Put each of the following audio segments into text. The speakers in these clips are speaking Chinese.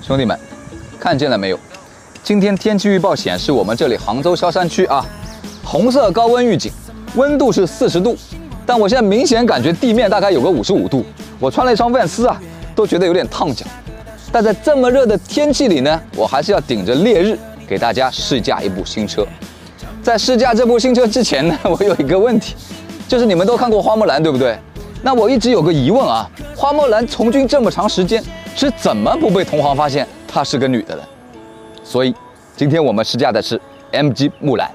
兄弟们，看见了没有？今天天气预报显示，我们这里杭州萧山区啊，红色高温预警，温度是40度，但我现在明显感觉地面大概有个55度。我穿了一双万斯啊，都觉得有点烫脚。但在这么热的天气里呢，我还是要顶着烈日给大家试驾一部新车。在试驾这部新车之前呢，我有一个问题，就是你们都看过花木兰，对不对？那我一直有个疑问啊，花木兰从军这么长时间，是怎么不被同行发现她是个女的呢？所以今天我们试驾的是 MG 木兰。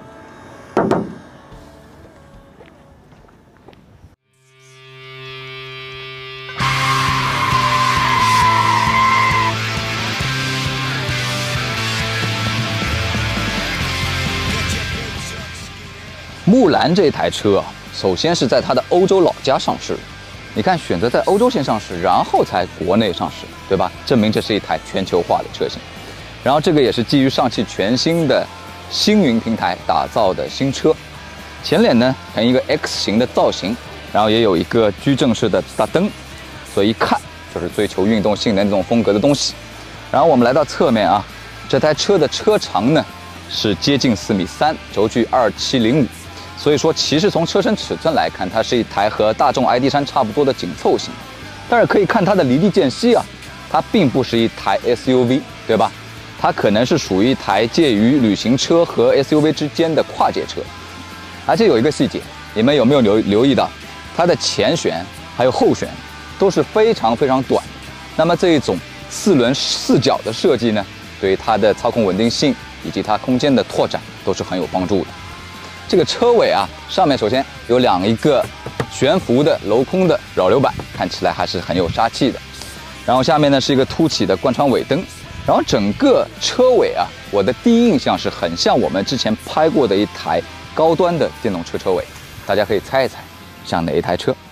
木兰这台车啊，首先是在它的欧洲老家上市，你看选择在欧洲先上市，然后才国内上市，对吧？证明这是一台全球化的车型。然后这个也是基于上汽全新的星云平台打造的新车，前脸呢呈一个 X 型的造型，然后也有一个矩阵式的大灯，所以一看就是追求运动性能这种风格的东西。然后我们来到侧面啊，这台车的车长呢是接近4.3米，轴距2705。所以说，其实从车身尺寸来看，它是一台和大众 ID.3差不多的紧凑型。但是可以看它的离地间隙啊，它并不是一台 SUV， 对吧？它可能是属于一台介于旅行车和 SUV 之间的跨界车。而且有一个细节，你们有没有留意到，它的前悬还有后悬都是非常非常短。那么这一种4轮4角的设计呢，对于它的操控稳定性以及它空间的拓展都是很有帮助的。这个车尾啊，上面首先有一个悬浮的镂空的扰流板，看起来还是很有杀气的。然后下面呢是一个凸起的贯穿尾灯，然后整个车尾啊，我的第一印象是很像我们之前拍过的一台高端的电动车车尾，大家可以猜一猜像哪一台车？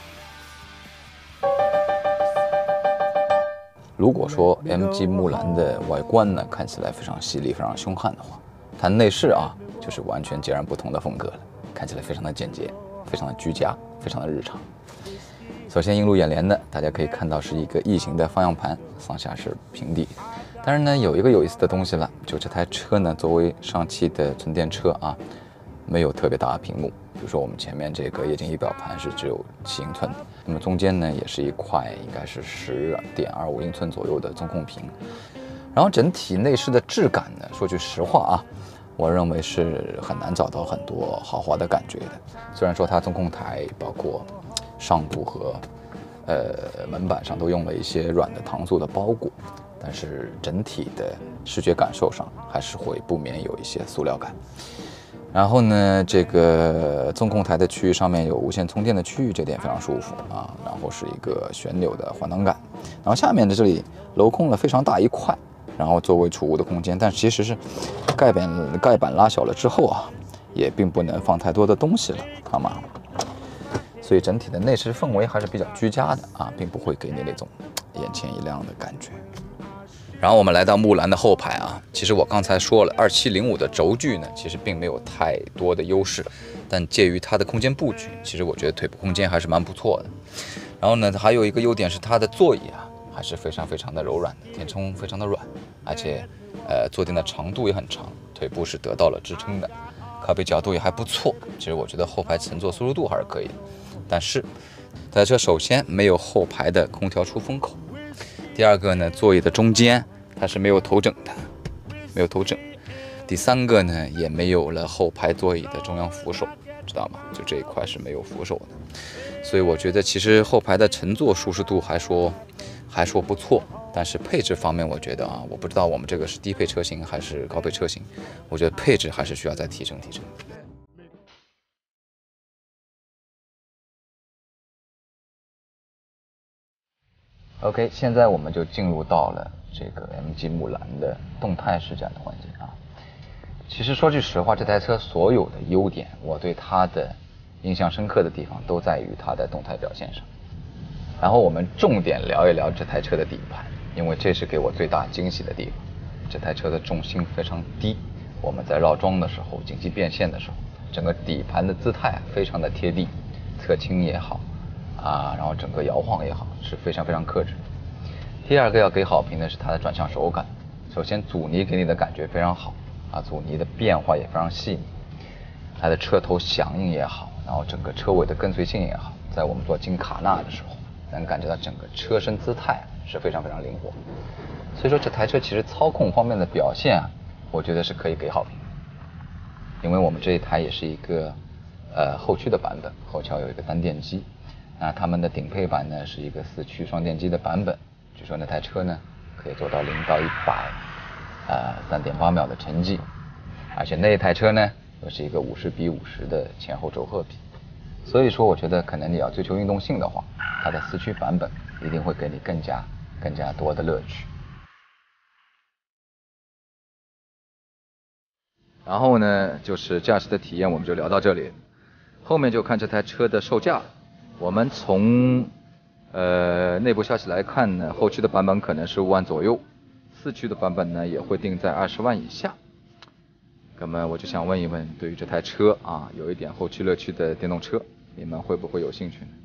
如果说 MG 木兰的外观呢看起来非常犀利、非常凶悍的话，它内饰啊就是完全截然不同的风格了，看起来非常的简洁，非常的居家，非常的日常。首先映入眼帘的，大家可以看到是一个异形的方向盘，上下是平地。但是呢，有一个有意思的东西了，就这台车呢，作为上汽的纯电车啊，没有特别大的屏幕。比如说我们前面这个液晶仪表盘是只有7英寸，那么中间呢也是一块应该是10.25英寸左右的中控屏。然后整体内饰的质感呢，说句实话啊，我认为是很难找到很多豪华的感觉的。虽然说它中控台包括上部和门板上都用了一些软的搪塑的包裹，但是整体的视觉感受上还是会不免有一些塑料感。然后呢，这个中控台的区域上面有无线充电的区域，这点非常舒服啊。然后是一个旋钮的换挡杆，然后下面的这里镂空了非常大一块，然后作为储物的空间，但其实是盖板拉小了之后啊，也并不能放太多的东西了，好吗？所以整体的内饰氛围还是比较居家的啊，并不会给你那种眼前一亮的感觉。然后我们来到木兰的后排啊，其实我刚才说了，2705的轴距呢，其实并没有太多的优势，但介于它的空间布局，其实我觉得腿部空间还是蛮不错的。然后呢，还有一个优点是它的座椅啊，还是非常非常的柔软的，填充非常的软，而且坐垫的长度也很长，腿部是得到了支撑的，靠背角度也还不错。其实我觉得后排乘坐舒适度还是可以的，但是这台车首先没有后排的空调出风口，第二个呢，座椅的中间它是没有头枕的，没有头枕。第三个呢，也没有了后排座椅的中央扶手，知道吗？就这一块是没有扶手的。所以我觉得其实后排的乘坐舒适度还说不错，但是配置方面我觉得啊，我不知道我们这个是低配车型还是高配车型，我觉得配置还是需要再提升。OK， 现在我们就进入到了这个 MG 木兰的动态试驾的环节啊。其实说句实话，这台车所有的优点，我对它的印象深刻的地方都在于它的动态表现上。然后我们重点聊一聊这台车的底盘，因为这是给我最大惊喜的地方。这台车的重心非常低，我们在绕桩的时候、紧急变线的时候，整个底盘的姿态非常的贴地，侧倾也好啊，然后整个摇晃也好，是非常非常克制。第二个要给好评的是它的转向手感， 首先阻尼给你的感觉非常好啊，阻尼的变化也非常细腻，它的车头响应也好，然后整个车尾的跟随性也好，在我们做金卡纳的时候，能感觉到整个车身姿态是非常非常灵活。所以说这台车其实操控方面的表现啊，我觉得是可以给好评。因为我们这一台也是一个后驱的版本，后桥有一个单电机，那他们的顶配版呢是一个4驱双电机的版本，据说那台车呢可以做到0到1003.8秒的成绩，而且那一台车呢又是一个50:50的前后轴荷比，所以说我觉得可能你要追求运动性的话，它的4驱版本一定会给你更加多的乐趣。然后呢，就是驾驶的体验我们就聊到这里，后面就看这台车的售价。我们从内部消息来看呢，后驱的版本可能15万左右，4驱的版本呢也会定在20万以下。那么我就想问一问，对于这台车啊，有一点后驱乐趣的电动车，你们会不会有兴趣呢？